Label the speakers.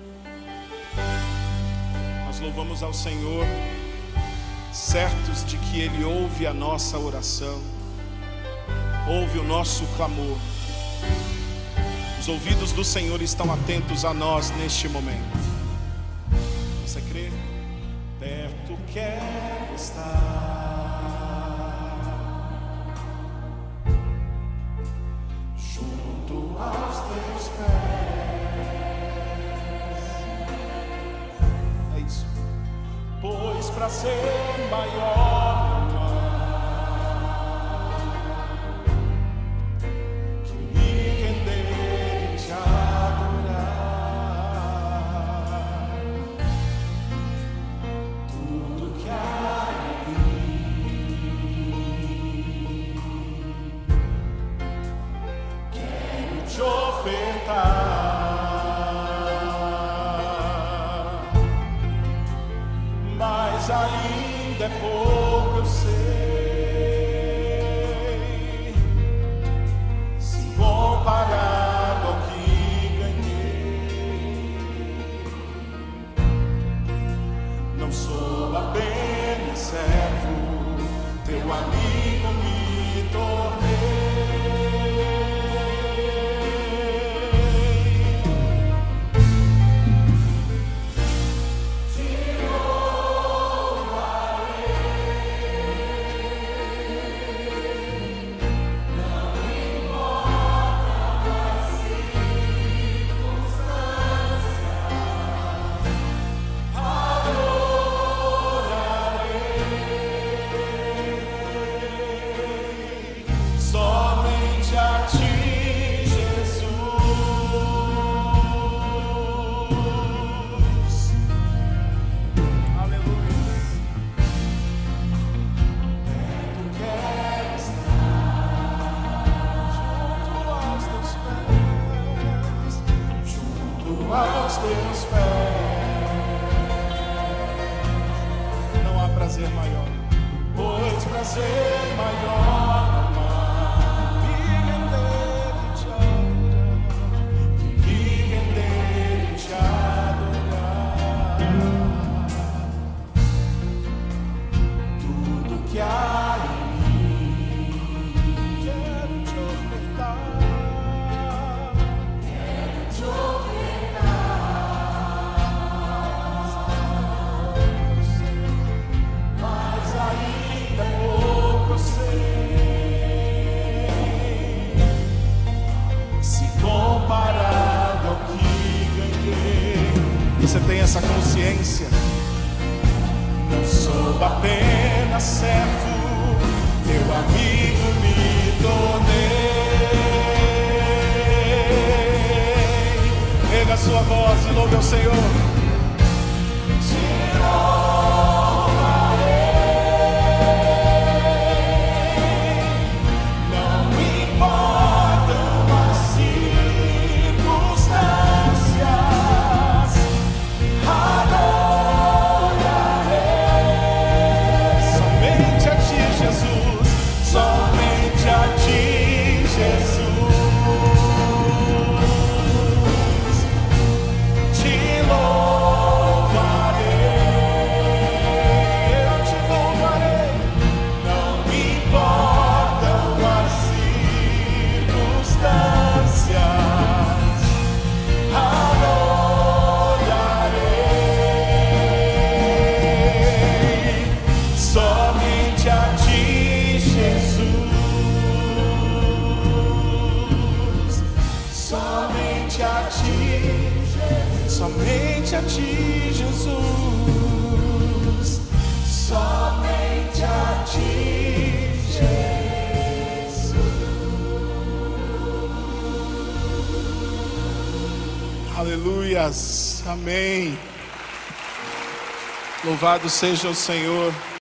Speaker 1: Nós louvamos ao Senhor, certos de que Ele ouve a nossa oração, ouve o nosso clamor. Os ouvidos do Senhor estão atentos a nós neste momento. Você crê? Perto quero estar, junto aos teus pés. É isso. Pois para ser maior que me render e te adorar, tudo que há em mim quero te ofertar. Mas ainda é pouco, eu sei, se comparado ao que ganhei. Não sou apenas servo, teu amigo me tornei. Somente a ti, Jesus. Aleluia. Perto quero estar, junto aos teus pés, junto aos teus pés. Não há prazer maior, pois prazer maior que há em mim, quero te ofertar, mas ainda é pouco, eu sei, se comparado ao que ganhei. Você tem essa consciência? Não sou apenas servo, teu amigo me tornei. Erga a sua voz e louve ao Senhor. Te louvarei, não importam as circunstâncias. Somente a ti, Jesus. Te louvarei, eu te louvarei. Não importam as circunstâncias, adorarei. Somente a ti, Jesus. Somente a ti, somente a ti, Jesus. Somente a ti, Jesus. Aleluias, amém. Louvado seja o Senhor.